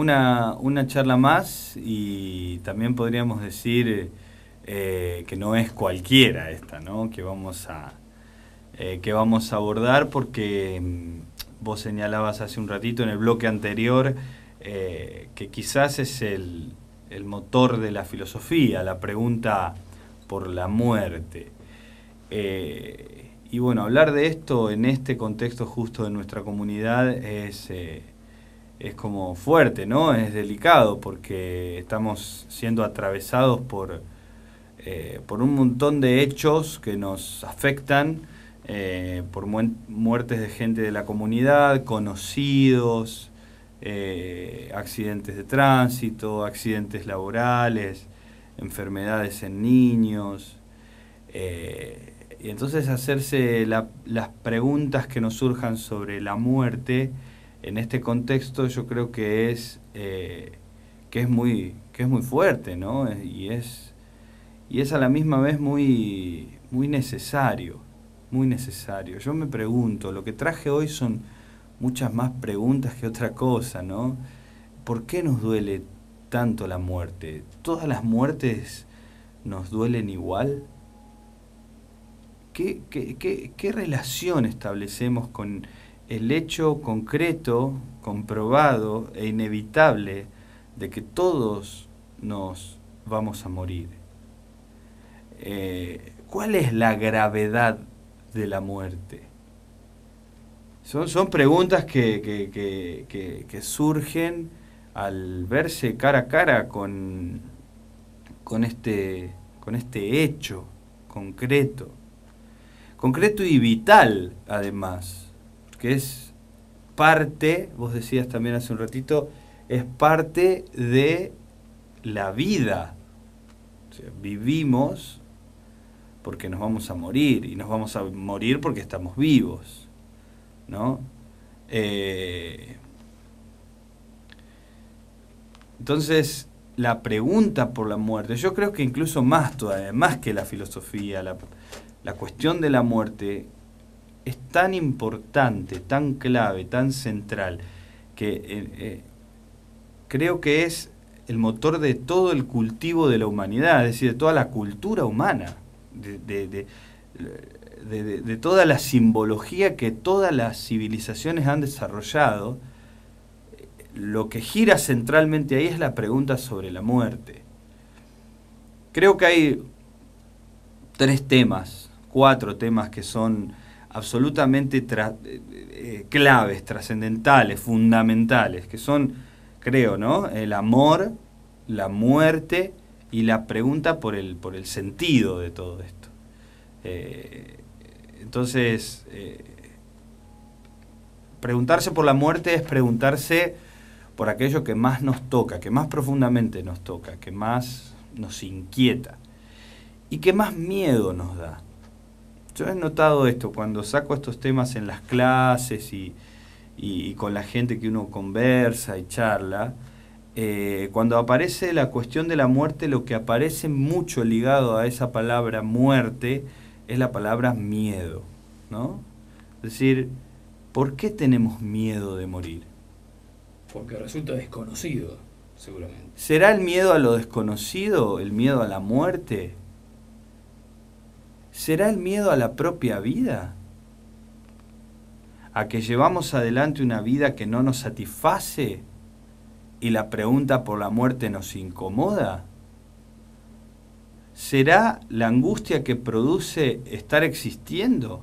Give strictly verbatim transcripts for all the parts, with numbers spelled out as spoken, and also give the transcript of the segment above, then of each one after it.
una, una charla más, y también podríamos decir eh, que no es cualquiera esta, ¿no? Que vamos a, eh, que vamos a abordar, porque mm, vos señalabas hace un ratito en el bloque anterior eh, que quizás es el, el motor de la filosofía, la pregunta por la muerte. Eh, y bueno, hablar de esto en este contexto justo de nuestra comunidad es... Eh, es como fuerte, ¿no? Es delicado, porque estamos siendo atravesados por, eh, por un montón de hechos que nos afectan, eh, por mu muertes de gente de la comunidad, conocidos, eh, accidentes de tránsito, accidentes laborales, enfermedades en niños. Eh, y entonces hacerse la, las preguntas que nos surjan sobre la muerte en este contexto, yo creo que es eh, que es muy que es muy fuerte, ¿no? Y es y es a la misma vez muy muy necesario, muy necesario. Yo me pregunto, lo que traje hoy son muchas más preguntas que otra cosa, ¿no? ¿Por qué nos duele tanto la muerte? ¿Todas las muertes nos duelen igual? ¿Qué, qué, qué, qué relación establecemos con el hecho concreto, comprobado e inevitable de que todos nos vamos a morir? Eh, ¿Cuál es la gravedad de la muerte? Son, son preguntas que, que, que, que, que surgen al verse cara a cara con, con, este, con este hecho concreto. Concreto y vital, además, que es parte, vos decías también hace un ratito, es parte de la vida. O sea, vivimos porque nos vamos a morir, y nos vamos a morir porque estamos vivos, ¿no? Eh, entonces, la pregunta por la muerte, yo creo que incluso más todavía, más que la filosofía, la, la cuestión de la muerte es tan importante, tan clave, tan central, que eh, eh, creo que es el motor de todo el cultivo de la humanidad, es decir, de toda la cultura humana, de, de, de, de, de, de toda la simbología que todas las civilizaciones han desarrollado. Lo que gira centralmente ahí es la pregunta sobre la muerte. Creo que hay tres temas, cuatro temas que son absolutamente tra eh, claves, trascendentales, fundamentales, que son, creo, ¿no?, el amor, la muerte y la pregunta por el, por el sentido de todo esto. Eh, entonces, eh, preguntarse por la muerte es preguntarse por aquello que más nos toca, que más profundamente nos toca, que más nos inquieta y que más miedo nos da. Yo he notado esto cuando saco estos temas en las clases y, y, y con la gente que uno conversa y charla. Eh, cuando aparece la cuestión de la muerte, lo que aparece mucho ligado a esa palabra muerte es la palabra miedo, ¿no? Es decir, ¿por qué tenemos miedo de morir? Porque resulta desconocido, seguramente. ¿Será el miedo a lo desconocido, el miedo a la muerte? ¿Será el miedo a la propia vida? ¿A que llevamos adelante una vida que no nos satisface y la pregunta por la muerte nos incomoda? ¿Será la angustia que produce estar existiendo?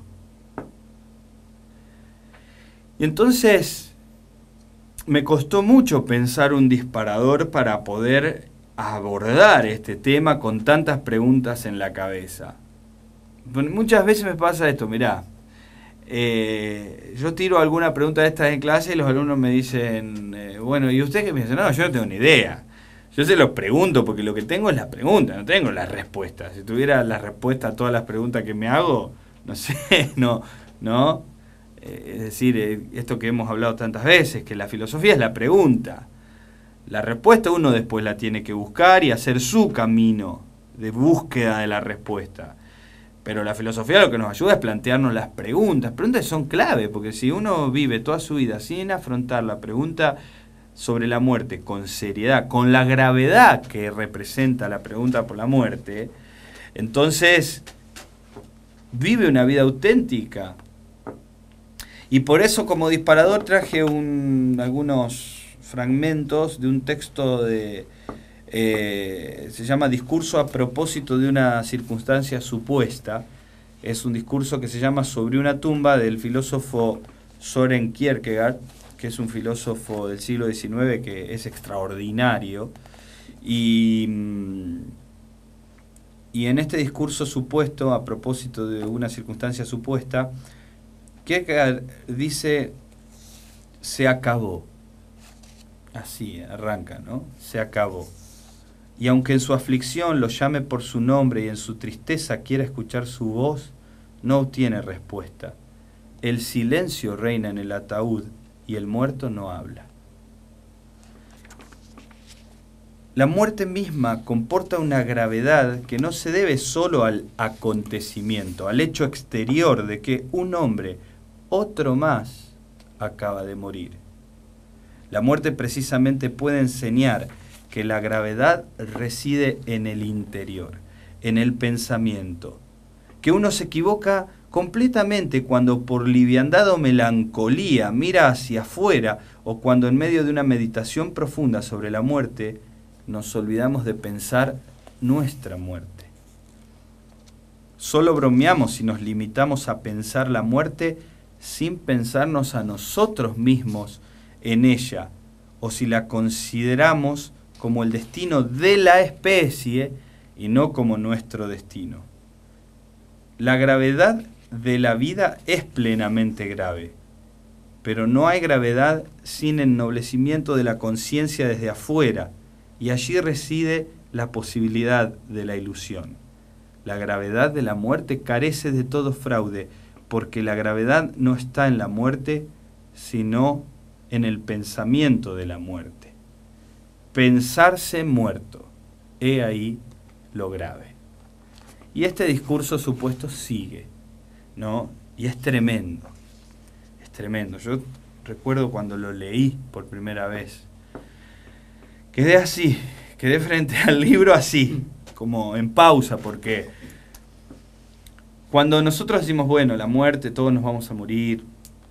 Y entonces me costó mucho pensar un disparador para poder abordar este tema con tantas preguntas en la cabeza. Muchas veces me pasa esto, mirá, eh, yo tiro alguna pregunta de estas en clase y los alumnos me dicen, eh, bueno, ¿y usted qué piensa? No, yo no tengo ni idea. Yo se lo pregunto porque lo que tengo es la pregunta, no tengo la respuesta. Si tuviera la respuesta a todas las preguntas que me hago, no sé, no, no. Eh, es decir, eh, esto que hemos hablado tantas veces, que la filosofía es la pregunta. La respuesta uno después la tiene que buscar y hacer su camino de búsqueda de la respuesta. Pero la filosofía lo que nos ayuda es plantearnos las preguntas. Preguntas son clave, porque si uno vive toda su vida sin afrontar la pregunta sobre la muerte con seriedad, con la gravedad que representa la pregunta por la muerte, entonces vive una vida auténtica. Y por eso como disparador traje un, algunos fragmentos de un texto de... Eh, se llama Discurso a propósito de una circunstancia supuesta. Es un discurso que se llama Sobre una tumba, del filósofo Søren Kierkegaard, que es un filósofo del siglo diecinueve que es extraordinario. Y, y en este discurso supuesto, a propósito de una circunstancia supuesta, Kierkegaard dice: se acabó. Así arranca, ¿no? Se acabó. Y aunque en su aflicción lo llame por su nombre y en su tristeza quiera escuchar su voz, no obtiene respuesta. El silencio reina en el ataúd y el muerto no habla. La muerte misma comporta una gravedad que no se debe solo al acontecimiento, al hecho exterior de que un hombre, otro más, acaba de morir. La muerte precisamente puede enseñar que la gravedad reside en el interior, en el pensamiento, que uno se equivoca completamente cuando por liviandad o melancolía mira hacia afuera o cuando en medio de una meditación profunda sobre la muerte nos olvidamos de pensar nuestra muerte. Solo bromeamos si nos limitamos a pensar la muerte sin pensarnos a nosotros mismos en ella, o si la consideramos como el destino de la especie y no como nuestro destino. La gravedad de la vida es plenamente grave, pero no hay gravedad sin ennoblecimiento de la conciencia desde afuera, y allí reside la posibilidad de la ilusión. La gravedad de la muerte carece de todo fraude, porque la gravedad no está en la muerte, sino en el pensamiento de la muerte. Pensarse muerto, he ahí lo grave. Y este discurso supuesto sigue, ¿no? Y es tremendo, es tremendo. Yo recuerdo cuando lo leí por primera vez, quedé así, quedé frente al libro así, como en pausa, porque cuando nosotros decimos, bueno, la muerte, todos nos vamos a morir,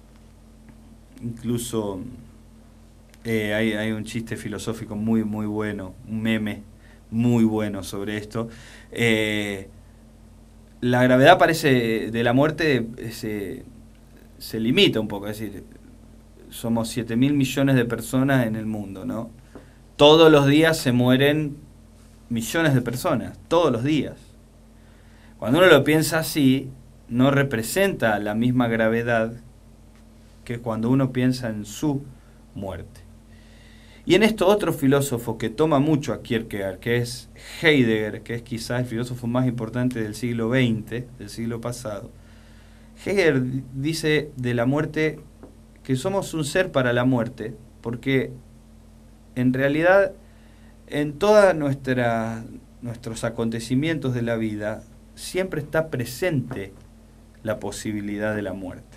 incluso eh, hay, hay un chiste filosófico muy, muy bueno, un meme muy bueno sobre esto. Eh, la gravedad parece de la muerte se, se limita un poco, es decir, somos siete mil millones de personas en el mundo, ¿no? Todos los días se mueren millones de personas, todos los días. Cuando uno lo piensa así, no representa la misma gravedad que cuando uno piensa en su muerte. Y en esto otro filósofo que toma mucho a Kierkegaard, que es Heidegger, que es quizás el filósofo más importante del siglo veinte, del siglo pasado. Heidegger dice de la muerte que somos un ser para la muerte, porque en realidad en todos nuestros acontecimientos de la vida siempre está presente la posibilidad de la muerte.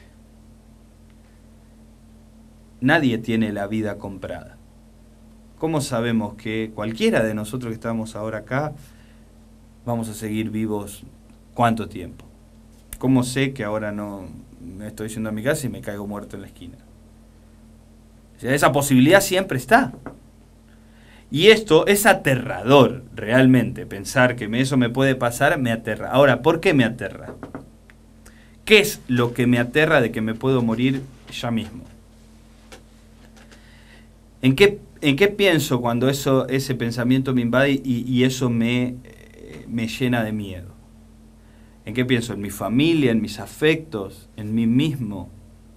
Nadie tiene la vida comprada. ¿Cómo sabemos que cualquiera de nosotros que estamos ahora acá vamos a seguir vivos cuánto tiempo? ¿Cómo sé que ahora no me estoy yendo a mi casa y me caigo muerto en la esquina? O sea, esa posibilidad siempre está. Y esto es aterrador, realmente. Pensar que eso me puede pasar me aterra. Ahora, ¿por qué me aterra? ¿Qué es lo que me aterra de que me puedo morir ya mismo? ¿En qué, en qué pienso cuando eso, ese pensamiento me invade y, y eso me, eh, me llena de miedo? ¿En qué pienso? ¿En mi familia, en mis afectos, en mí mismo?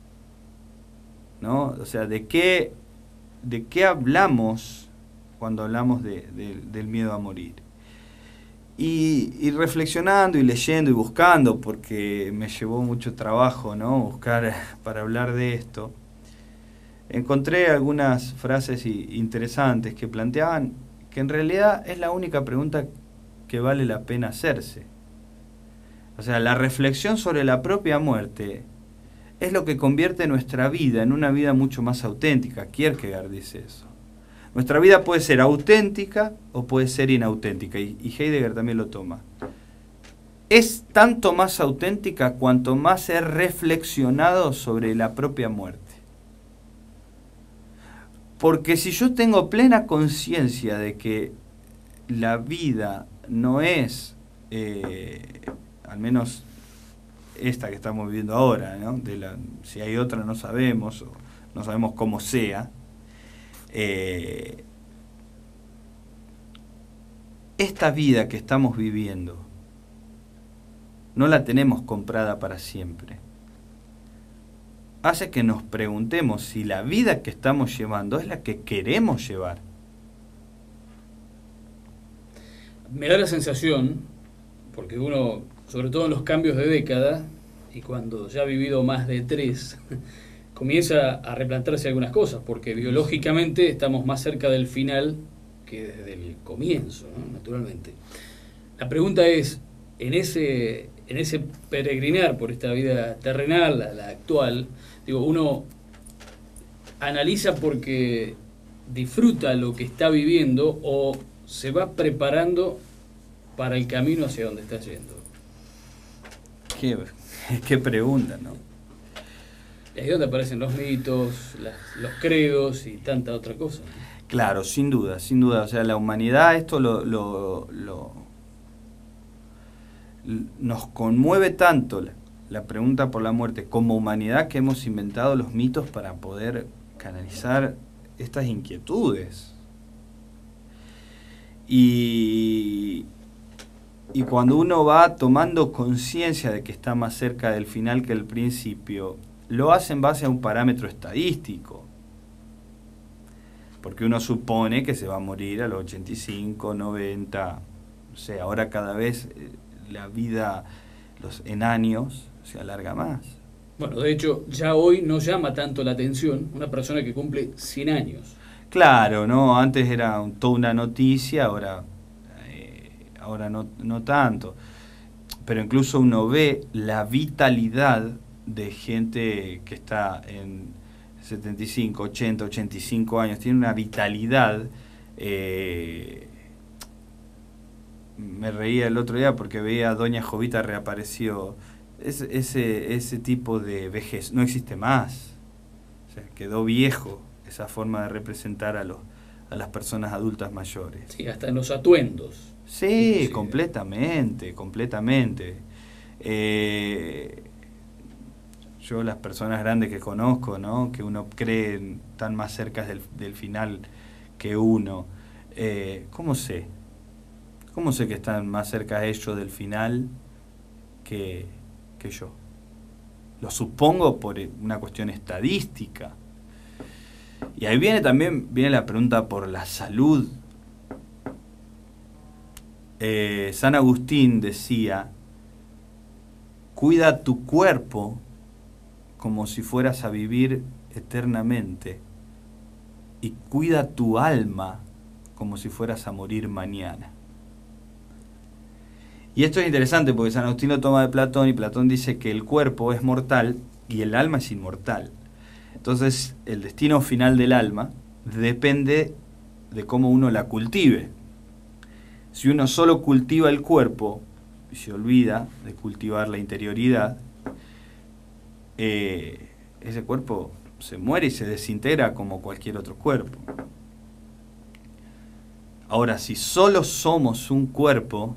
¿No? O sea, ¿de qué, de qué hablamos cuando hablamos de, de, del miedo a morir? Y, y reflexionando y leyendo y buscando, porque me llevó mucho trabajo, ¿no?, buscar para hablar de esto, encontré algunas frases interesantes que planteaban que en realidad es la única pregunta que vale la pena hacerse. O sea, la reflexión sobre la propia muerte es lo que convierte nuestra vida en una vida mucho más auténtica. Kierkegaard dice eso. Nuestra vida puede ser auténtica o puede ser inauténtica, y, y Heidegger también lo toma. Es tanto más auténtica cuanto más he reflexionado sobre la propia muerte. Porque si yo tengo plena conciencia de que la vida no es, eh, al menos esta que estamos viviendo ahora, ¿no? De la, si hay otra no sabemos, o no sabemos cómo sea, eh, esta vida que estamos viviendo no la tenemos comprada para siempre. Hace que nos preguntemos si la vida que estamos llevando es la que queremos llevar. Me da la sensación, porque uno, sobre todo en los cambios de década, y cuando ya ha vivido más de tres, comienza a replantearse algunas cosas, porque biológicamente estamos más cerca del final que desde el comienzo, ¿no? Naturalmente. La pregunta es, en ese, en ese peregrinar por esta vida terrenal, la, la actual, digo, uno analiza porque disfruta lo que está viviendo o se va preparando para el camino hacia donde está yendo. Qué, qué pregunta, ¿no? Y ahí es donde aparecen los mitos, las, los credos y tanta otra cosa. Claro, sin duda, sin duda. O sea, la humanidad, esto lo, lo, lo nos conmueve tanto la, la pregunta por la muerte como humanidad, que hemos inventado los mitos para poder canalizar estas inquietudes. Y, y cuando uno va tomando conciencia de que está más cerca del final que el principio, lo hace en base a un parámetro estadístico. Porque uno supone que se va a morir a los ochenta y cinco, noventa, no sé, ahora cada vez eh, la vida los, en años se alarga más. Bueno, de hecho, ya hoy no llama tanto la atención una persona que cumple cien años. Claro, ¿no? Antes era un, toda una noticia, ahora, eh, ahora no, no tanto. Pero incluso uno ve la vitalidad de gente que está en setenta y cinco, ochenta, ochenta y cinco años, tiene una vitalidad. Eh, me reía el otro día porque veía a Doña Jovita reapareció. Ese, ese, ese tipo de vejez no existe más. O sea, quedó viejo esa forma de representar a, los, a las personas adultas mayores. Sí, hasta en los atuendos. Sí, sí, completamente, completamente. Eh, yo las personas grandes que conozco, ¿no? Que uno cree tan más cerca del, del final que uno, eh, ¿cómo sé? ¿Cómo sé que están más cerca ellos del final que, que yo? Lo supongo por una cuestión estadística. Y ahí viene también viene la pregunta por la salud. Eh, San Agustín decía, cuida tu cuerpo como si fueras a vivir eternamente, y cuida tu alma como si fueras a morir mañana. Y esto es interesante porque San Agustín lo toma de Platón, y Platón dice que el cuerpo es mortal y el alma es inmortal. Entonces el destino final del alma depende de cómo uno la cultive. Si uno solo cultiva el cuerpo y se olvida de cultivar la interioridad, eh, ese cuerpo se muere y se desintegra como cualquier otro cuerpo. Ahora, si solo somos un cuerpo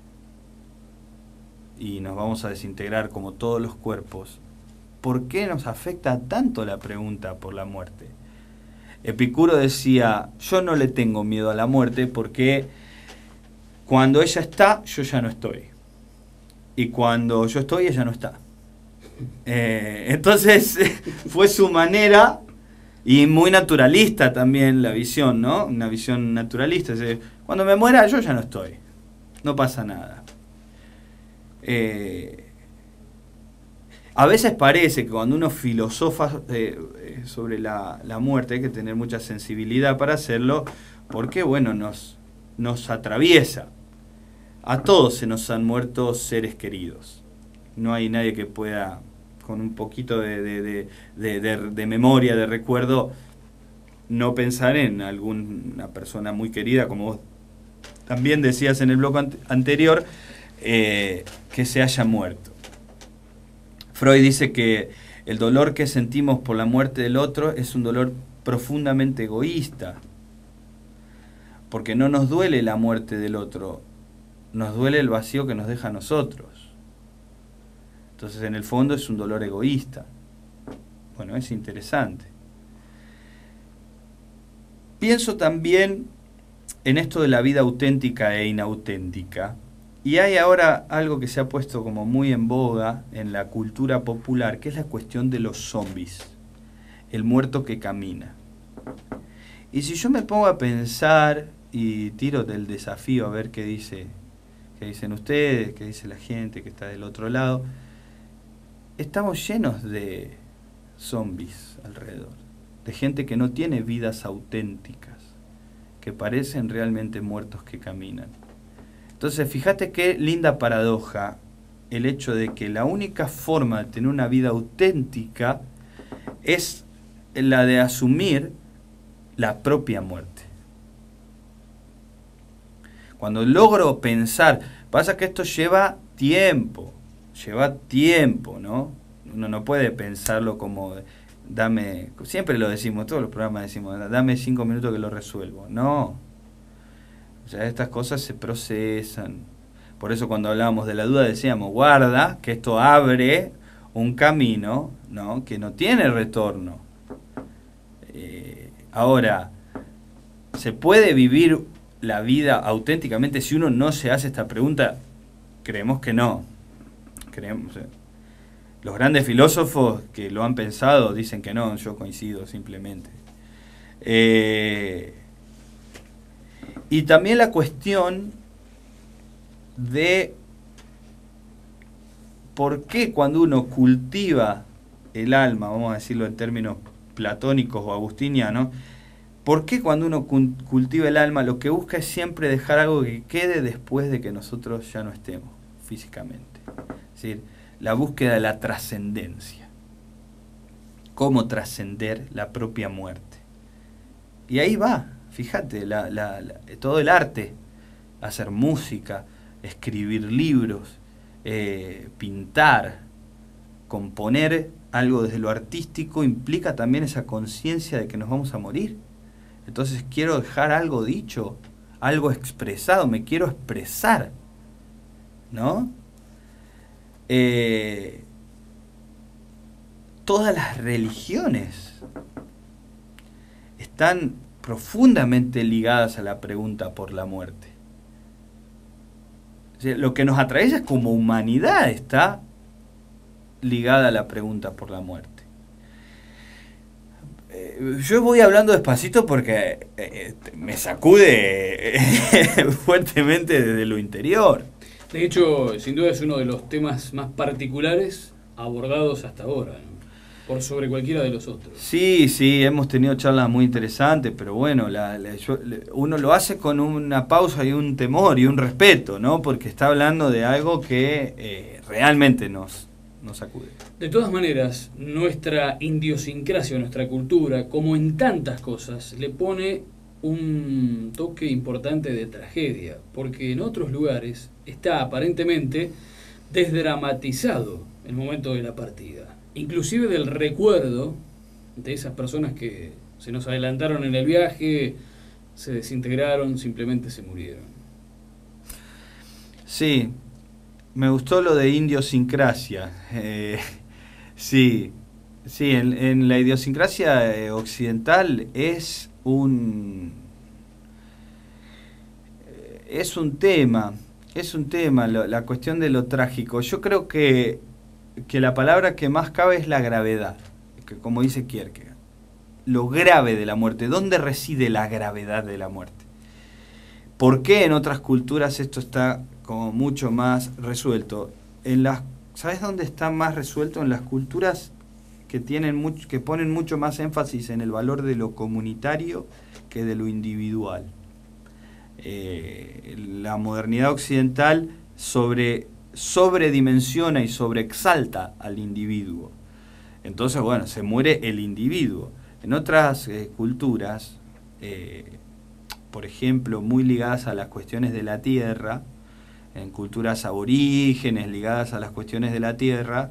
y nos vamos a desintegrar como todos los cuerpos, ¿por qué nos afecta tanto la pregunta por la muerte? Epicuro decía, yo no le tengo miedo a la muerte porque cuando ella está, yo ya no estoy. Y cuando yo estoy, ella no está. Eh, entonces, fue su manera, y muy naturalista también la visión, ¿no? Una visión naturalista. Es decir, cuando me muera, yo ya no estoy. No pasa nada. Eh, a veces parece que cuando uno filosofa eh, sobre la, la muerte, hay que tener mucha sensibilidad para hacerlo, porque, bueno, nos, nos atraviesa. A todos se nos han muerto seres queridos. No hay nadie que pueda, con un poquito de, de, de, de, de, de memoria, de recuerdo, no pensar en alguna persona muy querida, como vos también decías en el bloque an anterior, eh, que se haya muerto. Freud dice que el dolor que sentimos por la muerte del otro es un dolor profundamente egoísta, porque no nos duele la muerte del otro, nos duele el vacío que nos deja a nosotros. Entonces, en el fondo es un dolor egoísta. Bueno, es interesante. Pienso también en esto de la vida auténtica e inauténtica. Y hay ahora algo que se ha puesto como muy en boga en la cultura popular, que es la cuestión de los zombies, el muerto que camina. Y si yo me pongo a pensar y tiro del desafío a ver qué dice, qué dicen ustedes, qué dice la gente que está del otro lado, estamos llenos de zombies alrededor, de gente que no tiene vidas auténticas, que parecen realmente muertos que caminan. Entonces, fíjate qué linda paradoja el hecho de que la única forma de tener una vida auténtica es la de asumir la propia muerte. Cuando logro pensar, pasa que esto lleva tiempo, lleva tiempo, ¿no? Uno no puede pensarlo como, dame, siempre lo decimos, todos los programas decimos, dame cinco minutos que lo resuelvo. No. O sea, estas cosas se procesan. Por eso cuando hablábamos de la duda decíamos, guarda, que esto abre un camino, ¿no?, que no tiene retorno. Eh, ahora, ¿se puede vivir la vida auténticamente si uno no se hace esta pregunta? Creemos que no. Creemos, eh. Los grandes filósofos que lo han pensado dicen que no, yo coincido simplemente. Eh... Y también la cuestión de por qué cuando uno cultiva el alma, vamos a decirlo en términos platónicos o agustinianos, por qué cuando uno cultiva el alma lo que busca es siempre dejar algo que quede después de que nosotros ya no estemos físicamente. Es decir, la búsqueda de la trascendencia. Cómo trascender la propia muerte. Y ahí va. Fíjate, la, la, la, todo el arte, hacer música, escribir libros, eh, pintar, componer algo desde lo artístico implica también esa conciencia de que nos vamos a morir. Entonces quiero dejar algo dicho, algo expresado, me quiero expresar, ¿no? Eh, todas las religiones están profundamente ligadas a la pregunta por la muerte. O sea, lo que nos atraviesa como humanidad está ligada a la pregunta por la muerte. Eh, yo voy hablando despacito porque eh, me sacude fuertemente desde lo interior. De hecho, sin duda es uno de los temas más particulares abordados hasta ahora, ¿no?, por sobre cualquiera de los otros. Sí, sí, hemos tenido charlas muy interesantes, pero bueno, la, la, yo, uno lo hace con una pausa y un temor y un respeto, ¿no? Porque está hablando de algo que eh, realmente nos, nos sacude. De todas maneras, nuestra idiosincrasia, nuestra cultura, como en tantas cosas, le pone un toque importante de tragedia, porque en otros lugares está aparentemente desdramatizado el momento de la partida. Inclusive del recuerdo de esas personas que se nos adelantaron en el viaje, se desintegraron, simplemente se murieron. Sí, me gustó lo de idiosincrasia. Eh, sí, sí, en, en la idiosincrasia eh, occidental es un es un tema, es un tema, lo, la cuestión de lo trágico. Yo creo que que la palabra que más cabe es la gravedad, que como dice Kierkegaard, lo grave de la muerte. ¿Dónde reside la gravedad de la muerte? ¿Por qué en otras culturas esto está como mucho más resuelto? En las, ¿sabes dónde está más resuelto? En las culturas que tienen mucho, que ponen mucho más énfasis en el valor de lo comunitario que de lo individual. Eh, la modernidad occidental sobre sobredimensiona y sobreexalta al individuo. Entonces, bueno, se muere el individuo. En otras eh, culturas, eh, por ejemplo, muy ligadas a las cuestiones de la tierra, en culturas aborígenes ligadas a las cuestiones de la tierra,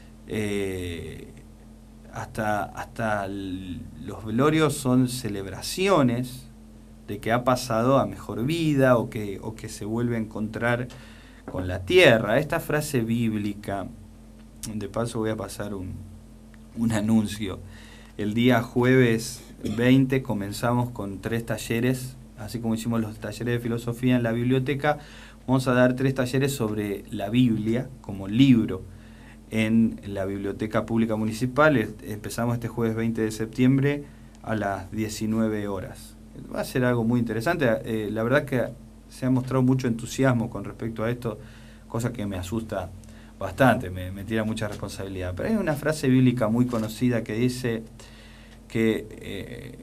eh, hasta, hasta los velorios son celebraciones de que ha pasado a mejor vida o que, o que se vuelve a encontrar con la tierra. Esta frase bíblica, de paso voy a pasar un, un anuncio. El día jueves veinte comenzamos con tres talleres, así como hicimos los talleres de filosofía en la biblioteca, vamos a dar tres talleres sobre la Biblia como libro en la Biblioteca Pública Municipal. Empezamos este jueves veinte de septiembre a las diecinueve horas. Va a ser algo muy interesante. Eh, la verdad que se ha mostrado mucho entusiasmo con respecto a esto, cosa que me asusta bastante, me, me tira mucha responsabilidad. Pero hay una frase bíblica muy conocida que dice que eh,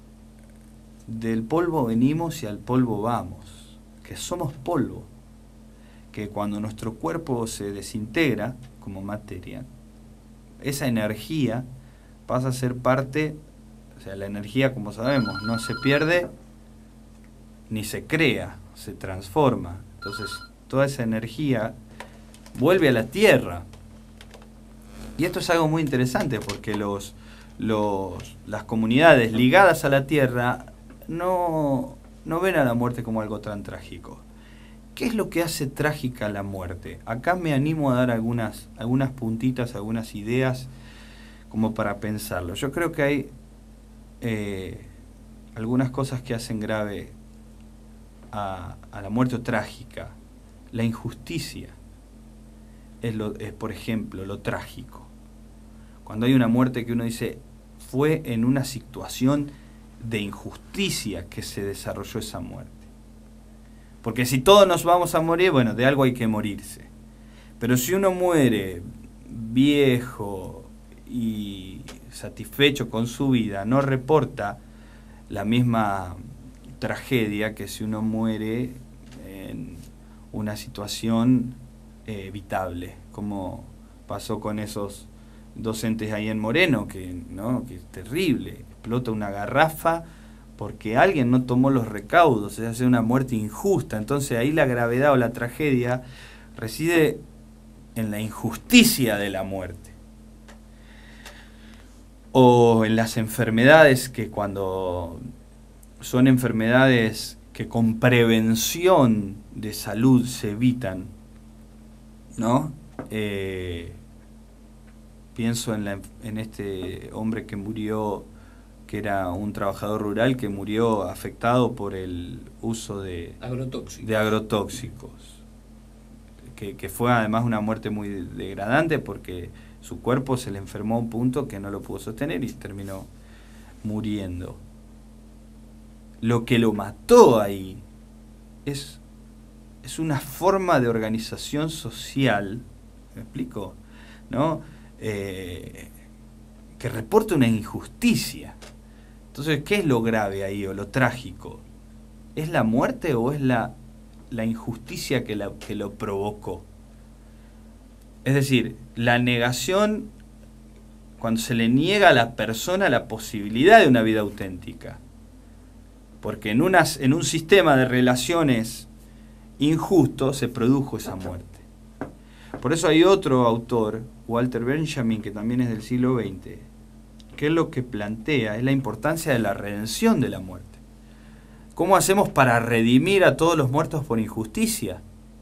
del polvo venimos y al polvo vamos, que somos polvo, que cuando nuestro cuerpo se desintegra como materia, esa energía pasa a ser parte, o sea, la energía, como sabemos, no se pierde ni se crea, se transforma. Entonces, toda esa energía vuelve a la tierra. Y esto es algo muy interesante porque los, los, las comunidades ligadas a la tierra no, no ven a la muerte como algo tan trágico. ¿Qué es lo que hace trágica la muerte? Acá me animo a dar algunas, algunas puntitas, algunas ideas como para pensarlo. Yo creo que hay eh, algunas cosas que hacen grave a, a la muerte trágica. La injusticia es, lo, es, por ejemplo, lo trágico. Cuando hay una muerte que uno dice, fue en una situación de injusticia que se desarrolló esa muerte. Porque si todos nos vamos a morir, bueno, de algo hay que morirse. Pero si uno muere viejo y satisfecho con su vida, no reporta la misma tragedia que si uno muere en una situación eh, evitable, como pasó con esos docentes ahí en Moreno, que, ¿no? que es terrible, explota una garrafa porque alguien no tomó los recaudos, es hace una muerte injusta. Entonces ahí la gravedad o la tragedia reside en la injusticia de la muerte. O en las enfermedades, que cuando son enfermedades que con prevención de salud se evitan, ¿no? Eh, pienso en, la, en este hombre que murió, que era un trabajador rural que murió afectado por el uso de agrotóxicos, de agrotóxicos que, que fue además una muerte muy degradante porque su cuerpo se le enfermó a un punto que no lo pudo sostener y terminó muriendo. Lo que lo mató ahí es, es una forma de organización social, ¿me explico? ¿No? Eh, que reporta una injusticia. Entonces, ¿qué es lo grave ahí o lo trágico? ¿Es la muerte o es la, la injusticia que, la, que lo provocó? Es decir, la negación, cuando se le niega a la persona la posibilidad de una vida auténtica. Porque en, unas, en un sistema de relaciones injusto se produjo esa muerte. Por eso hay otro autor, Walter Benjamin, que también es del siglo veinte, que es lo que plantea, es la importancia de la redención de la muerte. ¿Cómo hacemos para redimir a todos los muertos por injusticia?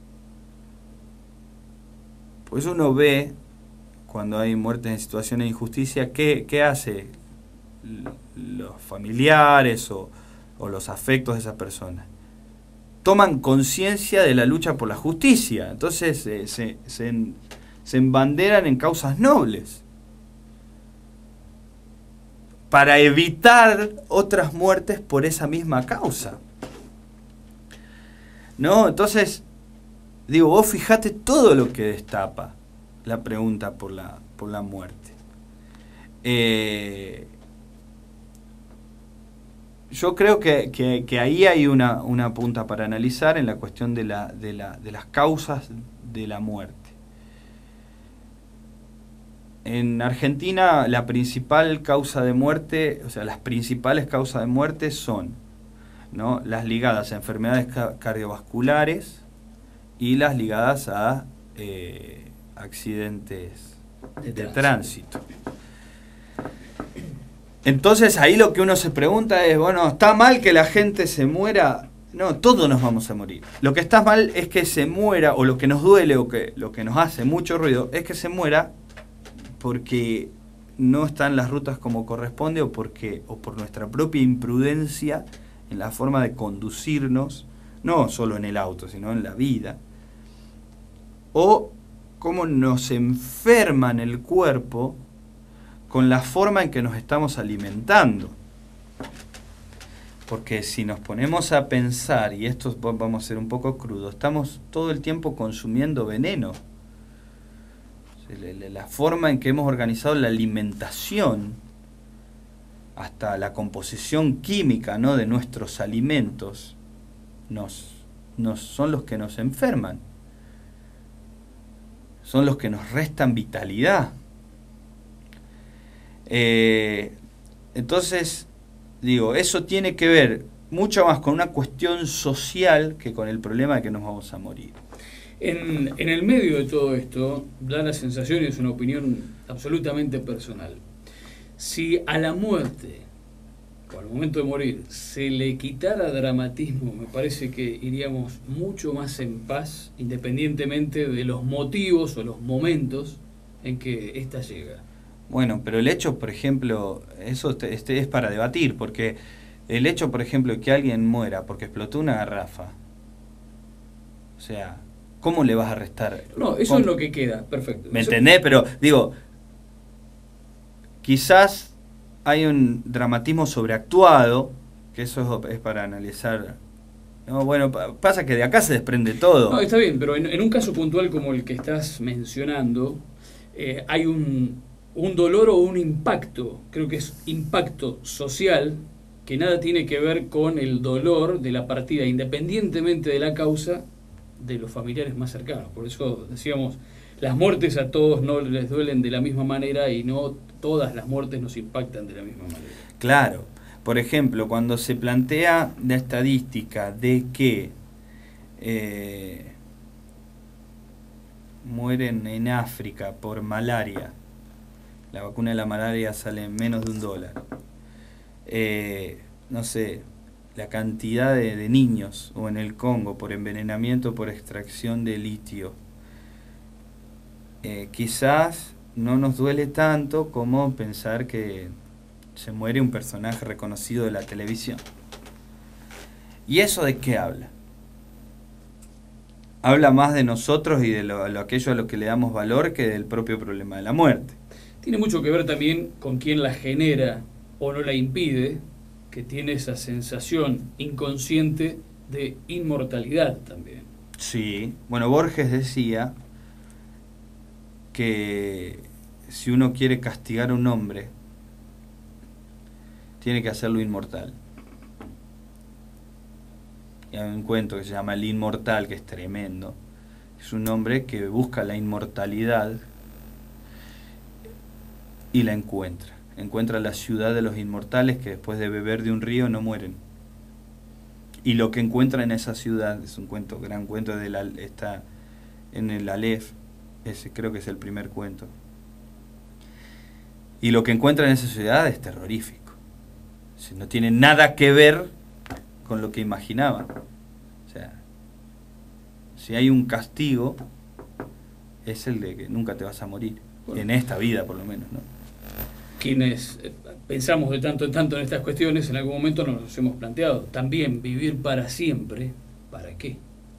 Pues uno ve, cuando hay muertes en situaciones de injusticia, ¿qué, qué hace los familiares o, o los afectos de esa persona? Toman conciencia de la lucha por la justicia, entonces eh, se, se, se embanderan en causas nobles para evitar otras muertes por esa misma causa. ¿No? Entonces, digo, vos fijate todo lo que destapa la pregunta por la, por la muerte. Eh, yo creo que, que, que ahí hay una, una punta para analizar en la cuestión de, la, de, la, de las causas de la muerte. en Argentina la principal causa de muerte, o sea, las principales causas de muerte son, ¿no?, las ligadas a enfermedades ca cardiovasculares y las ligadas a eh, accidentes de, de tránsito. Entonces ahí lo que uno se pregunta es, bueno, ¿está mal que la gente se muera? No, todos nos vamos a morir. Lo que está mal es que se muera, o lo que nos duele, o que lo que nos hace mucho ruido, es que se muera porque no están las rutas como corresponde, o porque o por nuestra propia imprudencia en la forma de conducirnos, no solo en el auto, sino en la vida, o cómo nos enferma en el cuerpo con la forma en que nos estamos alimentando. Porque si nos ponemos a pensar, y esto vamos a ser un poco crudos, estamos todo el tiempo consumiendo veneno. La forma en que hemos organizado la alimentación, hasta la composición química, ¿no?, de nuestros alimentos, nos, nos, son los que nos enferman. Son los que nos restan vitalidad. Eh, entonces... Digo, eso tiene que ver mucho más con una cuestión social que con el problema de que nos vamos a morir. En, en el medio de todo esto, da la sensación, y es una opinión absolutamente personal, si a la muerte, o al momento de morir, se le quitara dramatismo, me parece que iríamos mucho más en paz, independientemente de los motivos o los momentos en que ésta llega. Bueno, pero el hecho, por ejemplo, eso este es para debatir, porque el hecho, por ejemplo, de que alguien muera porque explotó una garrafa, o sea, ¿cómo le vas a restar? No, eso ¿Cómo? Es lo que queda, perfecto. ¿Me eso... entendés? Pero, digo, quizás hay un dramatismo sobreactuado, que eso es para analizar. No, bueno, pasa que de acá se desprende todo. No, está bien, pero en, en un caso puntual como el que estás mencionando, eh, hay un... un dolor o un impacto, creo que es impacto social, que nada tiene que ver con el dolor de la partida, independientemente de la causa, de los familiares más cercanos. Por eso decíamos, las muertes a todos no les duelen de la misma manera y no todas las muertes nos impactan de la misma manera. Claro, por ejemplo, cuando se plantea la estadística de que eh, mueren en África por malaria, la vacuna de la malaria sale en menos de un dólar. Eh, no sé, la cantidad de, de niños, o en el Congo, por envenenamiento por extracción de litio. Eh, quizás no nos duele tanto como pensar que se muere un personaje reconocido de la televisión. ¿Y eso de qué habla? Habla más de nosotros y de lo, lo, aquello a lo que le damos valor que del propio problema de la muerte. Tiene mucho que ver también con quién la genera o no la impide, que tiene esa sensación inconsciente de inmortalidad también. Sí, bueno, Borges decía que si uno quiere castigar a un hombre, tiene que hacerlo inmortal. Y hay un cuento que se llama El Inmortal, que es tremendo. Es un hombre que busca la inmortalidad y la encuentra. Encuentra la ciudad de los inmortales que después de beber de un río no mueren. Y lo que encuentra en esa ciudad, es un cuento, gran cuento, de la, está en el Aleph, ese creo que es el primer cuento. Y lo que encuentra en esa ciudad es terrorífico. O sea, no tiene nada que ver con lo que imaginaba. O sea, si hay un castigo, es el de que nunca te vas a morir. Bueno, en esta vida por lo menos, ¿no? Quienes pensamos de tanto en tanto en estas cuestiones, en algún momento nos hemos planteado también vivir para siempre, ¿para qué?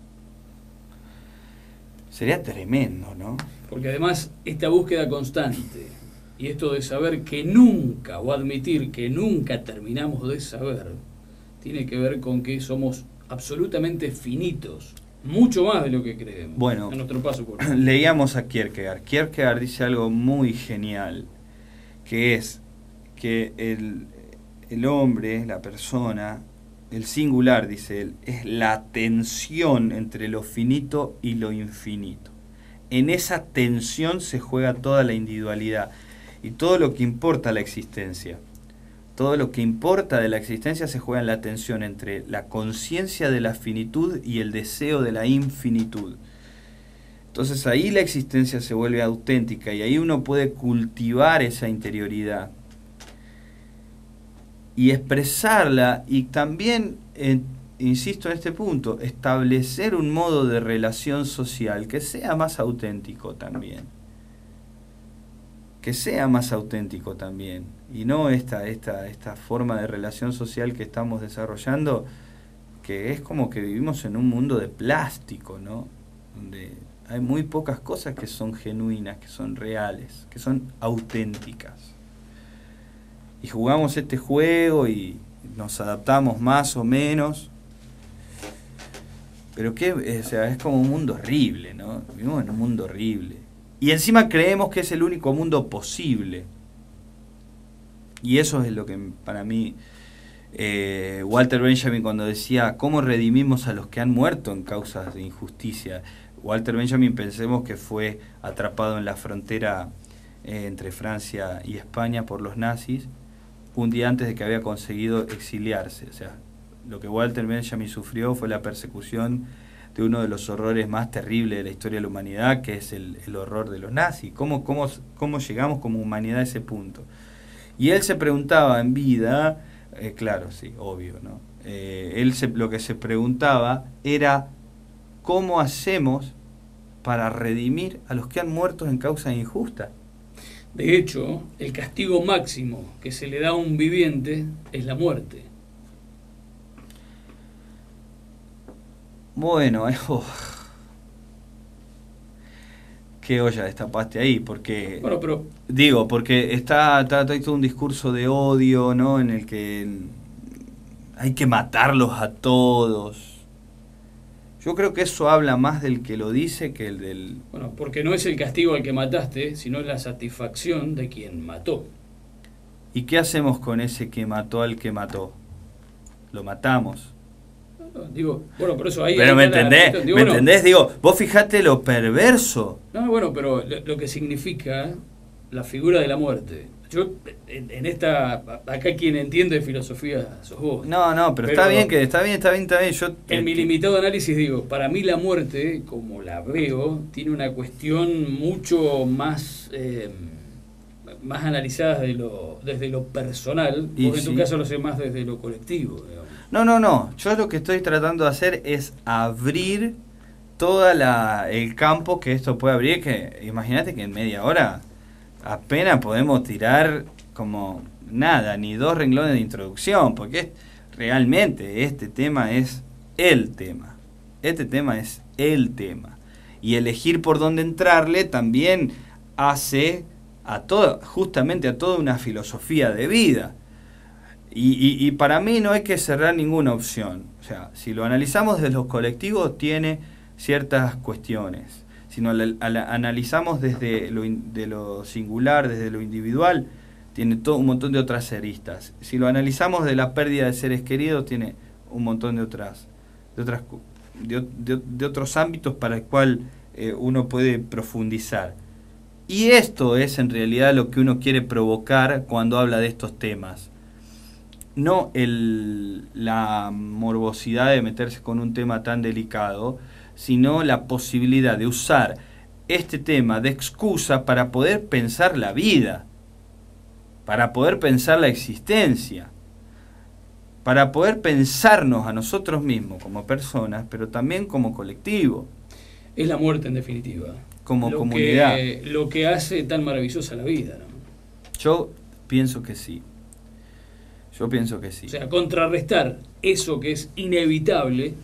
Sería tremendo, ¿no? Porque además esta búsqueda constante y esto de saber que nunca, o admitir que nunca terminamos de saber, tiene que ver con que somos absolutamente finitos, mucho más de lo que creemos. Bueno, en nuestro paso por leíamos a Kierkegaard. Kierkegaard dice algo muy genial, que es que el, el hombre, la persona, el singular, dice él, es la tensión entre lo finito y lo infinito. en esa tensión se juega toda la individualidad y todo lo que importa la existencia. Todo lo que importa de la existencia se juega en la tensión entre la conciencia de la finitud y el deseo de la infinitud. Entonces ahí la existencia se vuelve auténtica y ahí uno puede cultivar esa interioridad y expresarla y también, eh, insisto en este punto, establecer un modo de relación social que sea más auténtico también. Que sea más auténtico también. Y no esta, esta, esta forma de relación social que estamos desarrollando, que es como que vivimos en un mundo de plástico, ¿no? Donde hay muy pocas cosas que son genuinas, que son reales, que son auténticas. Y jugamos este juego y nos adaptamos más o menos. Pero que, o sea, es como un mundo horrible, ¿no? Vivimos en un mundo horrible. Y encima creemos que es el único mundo posible. Y eso es lo que para mí, eh, Walter Benjamin cuando decía, ¿cómo redimimos a los que han muerto en causas de injusticia? Walter Benjamin, pensemos que fue atrapado en la frontera eh, entre Francia y España por los nazis, un día antes de que había conseguido exiliarse. O sea, lo que Walter Benjamin sufrió fue la persecución de uno de los horrores más terribles de la historia de la humanidad, que es el, el horror de los nazis. ¿Cómo, cómo, ¿Cómo llegamos como humanidad a ese punto? Y él se preguntaba en vida, eh, claro, sí, obvio, ¿no? Eh, él se, lo que se preguntaba era, ¿cómo hacemos para redimir a los que han muerto en causa injusta? De hecho, el castigo máximo que se le da a un viviente es la muerte. Bueno, oh, qué olla destapaste ahí, porque bueno, pero digo, porque está, está, está todo un discurso de odio, ¿no? En el que hay que matarlos a todos. Yo creo que eso habla más del que lo dice que el del... Bueno, porque no es el castigo al que mataste, sino la satisfacción de quien mató. ¿Y qué hacemos con ese que mató al que mató? Lo matamos. Digo, bueno, por eso ahí... Pero ahí me la, entendés, la, ¿me digo, bueno, entendés? Digo, vos fijate lo perverso. No, bueno, pero lo, lo que significa la figura de la muerte. Yo, en, en esta... Acá quien entiende de filosofía sos vos. No, no, pero, pero está bien, que está bien, está bien, está bien. Yo, en eh, mi limitado análisis digo, para mí la muerte, como la veo, tiene una cuestión mucho más... Eh, más analizada de lo, desde lo personal. Y Vos en tu sí. caso lo sé más desde lo colectivo, digamos. No, no, no. Yo lo que estoy tratando de hacer es abrir todo el campo que esto puede abrir. Que imagínate que en media hora apenas podemos tirar como nada, ni dos renglones de introducción, porque es, realmente este tema es el tema. Este tema es el tema. Y elegir por dónde entrarle también hace a toda, justamente a toda una filosofía de vida. Y, y, y para mí no hay que cerrar ninguna opción. O sea, si lo analizamos desde los colectivos, tiene ciertas cuestiones. Si lo analizamos desde lo, in, de lo singular, desde lo individual, tiene todo un montón de otras aristas. Si lo analizamos de la pérdida de seres queridos, tiene un montón de otras, de otras de, de, de otros ámbitos para el cual eh, uno puede profundizar. Y esto es en realidad lo que uno quiere provocar cuando habla de estos temas. No el, la morbosidad de meterse con un tema tan delicado, sino la posibilidad de usar este tema de excusa para poder pensar la vida, para poder pensar la existencia, para poder pensarnos a nosotros mismos como personas, pero también como colectivo. Es la muerte en definitiva. Como lo comunidad. Que, lo que hace tan maravillosa la vida, ¿no? Yo pienso que sí. Yo pienso que sí. O sea, contrarrestar eso que es inevitable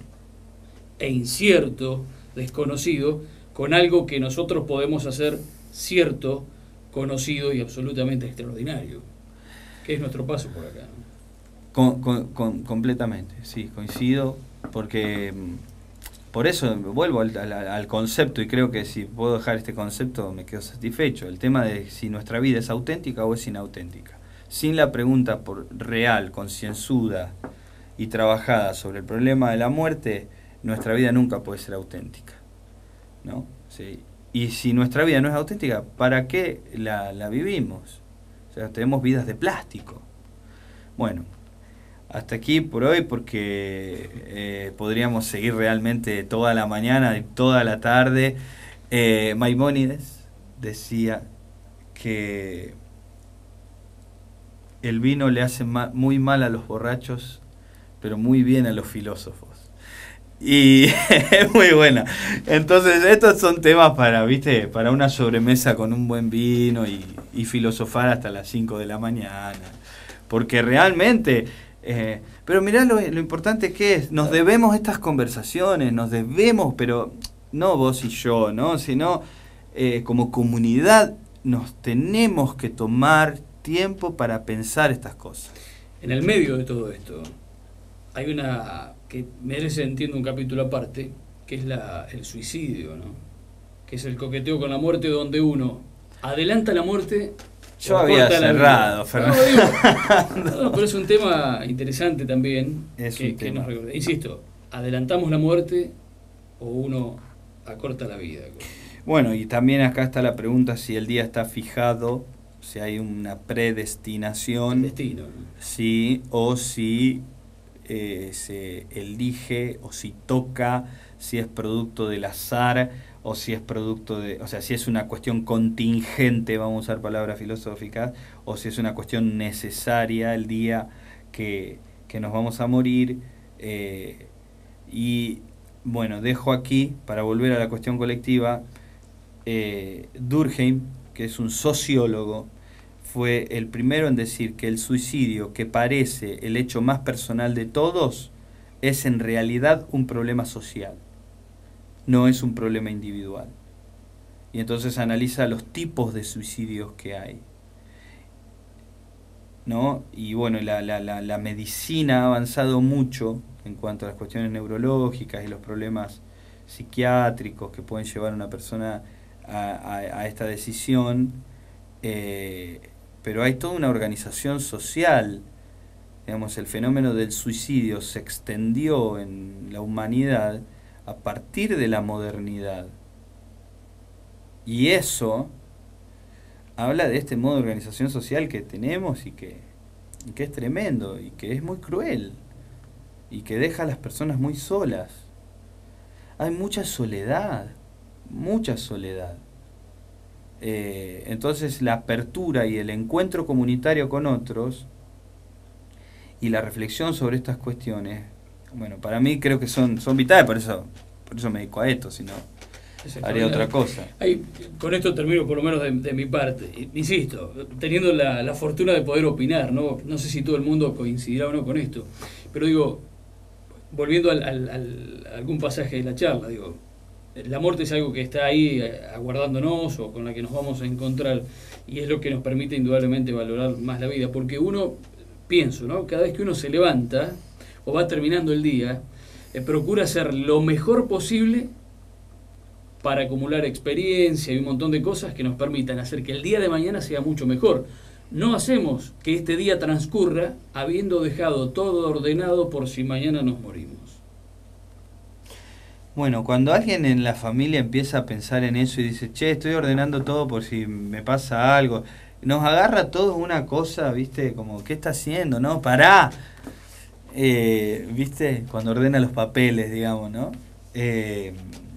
e incierto, desconocido, con algo que nosotros podemos hacer cierto, conocido y absolutamente extraordinario, que es nuestro paso por acá, ¿no? Con, con, con, completamente, sí, coincido, porque por eso vuelvo al, al, al concepto, y creo que si puedo dejar este concepto me quedo satisfecho. El tema de si nuestra vida es auténtica o es inauténtica. Sin la pregunta por real, concienzuda y trabajada sobre el problema de la muerte, nuestra vida nunca puede ser auténtica, ¿no? Sí. Y si nuestra vida no es auténtica, ¿para qué la, la vivimos? O sea, tenemos vidas de plástico. Bueno, hasta aquí por hoy, porque eh, podríamos seguir realmente toda la mañana y toda la tarde. Eh, Maimónides decía que el vino le hace ma- muy mal a los borrachos, pero muy bien a los filósofos. Y es muy buena. Entonces, estos son temas para, ¿viste? Para una sobremesa con un buen vino y, y filosofar hasta las cinco de la mañana. Porque realmente... Eh, pero mirá lo, lo importante que es. Nos debemos estas conversaciones, nos debemos, pero no vos y yo, ¿no? Sino eh, como comunidad nos tenemos que tomar tiempo para pensar estas cosas. En el medio de todo esto, hay una que merece, entiendo, un capítulo aparte, que es la, el suicidio, ¿no? Que es el coqueteo con la muerte, donde uno adelanta la muerte. Yo había cerrado, Fernando. No, no, no, pero es un tema interesante también. Es que, un que tema. nos recuerda. Insisto, ¿adelantamos la muerte o uno acorta la vida? Bueno, y también acá está la pregunta si el día está fijado, si hay una predestinación. El destino, ¿no? Sí, o si eh, se elige, o si toca, si es producto del azar, o si es producto de, o sea, si es una cuestión contingente, vamos a usar palabras filosóficas, o si es una cuestión necesaria el día que, que nos vamos a morir. Eh, y bueno, dejo aquí, para volver a la cuestión colectiva, eh, Durkheim, que es un sociólogo, fue el primero en decir que el suicidio, que parece el hecho más personal de todos, es en realidad un problema social, no es un problema individual. Y entonces analiza los tipos de suicidios que hay, ¿no? Y bueno, la, la, la, la medicina ha avanzado mucho en cuanto a las cuestiones neurológicas y los problemas psiquiátricos que pueden llevar a una persona a, a, a esta decisión, eh, pero hay toda una organización social. Digamos, el fenómeno del suicidio se extendió en la humanidad a partir de la modernidad. Y eso habla de este modo de organización social que tenemos y que, y que es tremendo y que es muy cruel y que deja a las personas muy solas. Hay mucha soledad, mucha soledad. Eh, entonces la apertura y el encuentro comunitario con otros y la reflexión sobre estas cuestiones, bueno, para mí creo que son, son vitales, por eso, por eso me dedico a esto, si no haría otra cosa. Hay, con esto termino por lo menos de, de mi parte. Insisto, teniendo la, la fortuna de poder opinar, ¿no? No sé si todo el mundo coincidirá o no con esto, pero digo, volviendo al, al, al, a algún pasaje de la charla, digo, la muerte es algo que está ahí aguardándonos o con la que nos vamos a encontrar y es lo que nos permite indudablemente valorar más la vida, porque uno, pienso, ¿no? Cada vez que uno se levanta o va terminando el día, eh, procura hacer lo mejor posible para acumular experiencia y un montón de cosas que nos permitan hacer que el día de mañana sea mucho mejor. No hacemos que este día transcurra habiendo dejado todo ordenado por si mañana nos morimos. Bueno, cuando alguien en la familia empieza a pensar en eso y dice, che, estoy ordenando todo por si me pasa algo, nos agarra a todos una cosa, ¿viste? Como, ¿qué está haciendo? No, pará. Eh, ¿Viste? Cuando ordena los papeles, digamos, ¿no? Eh,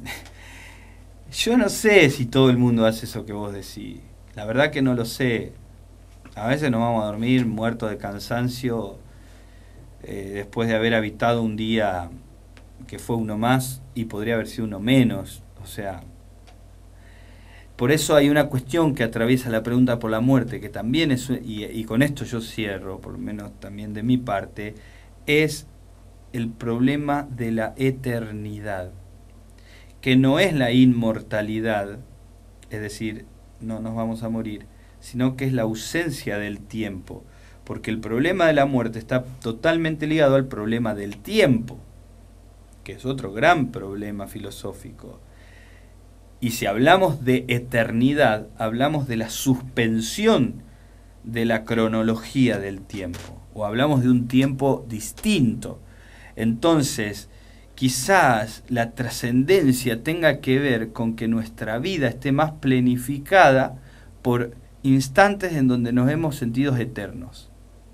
yo no sé si todo el mundo hace eso que vos decís. La verdad que no lo sé. A veces nos vamos a dormir muertos de cansancio eh, después de haber habitado un día que fue uno más y podría haber sido uno menos. O sea, por eso hay una cuestión que atraviesa la pregunta por la muerte, que también es, y, y con esto yo cierro, por lo menos también de mi parte, es el problema de la eternidad, que no es la inmortalidad, es decir, no nos vamos a morir, sino que es la ausencia del tiempo, porque el problema de la muerte está totalmente ligado al problema del tiempo, que es otro gran problema filosófico. Y si hablamos de eternidad, hablamos de la suspensión de la cronología del tiempo, o hablamos de un tiempo distinto. Entonces, quizás la trascendencia tenga que ver con que nuestra vida esté más planificada por instantes en donde nos hemos sentido eternos.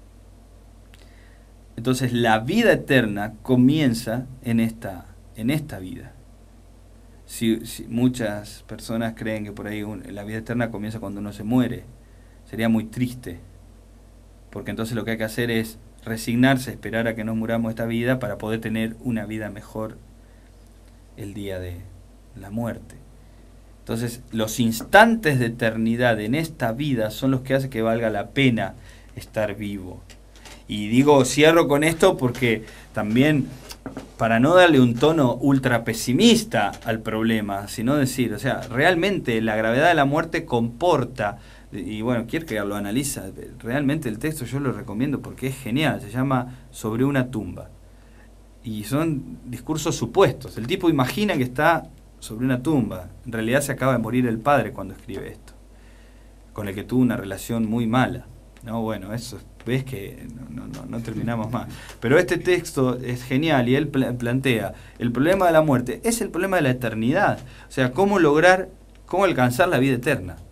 Entonces la vida eterna comienza en esta, en esta vida. Si, si muchas personas creen que por ahí un, la vida eterna comienza cuando uno se muere, sería muy triste, porque entonces lo que hay que hacer es resignarse, esperar a que nos muramos esta vida para poder tener una vida mejor el día de la muerte. Entonces los instantes de eternidad en esta vida son los que hacen que valga la pena estar vivo. Y digo, cierro con esto porque también, para no darle un tono ultra pesimista al problema, sino decir, o sea, realmente la gravedad de la muerte comporta, y bueno, Kierkegaard lo analiza, realmente el texto yo lo recomiendo porque es genial, se llama Sobre una tumba. Y son discursos supuestos, el tipo imagina que está sobre una tumba, en realidad se acaba de morir el padre cuando escribe esto, con el que tuvo una relación muy mala. No, bueno, eso ves que no, no, no terminamos más. Pero este texto es genial y él plantea, el problema de la muerte es el problema de la eternidad. O sea, cómo lograr, cómo alcanzar la vida eterna.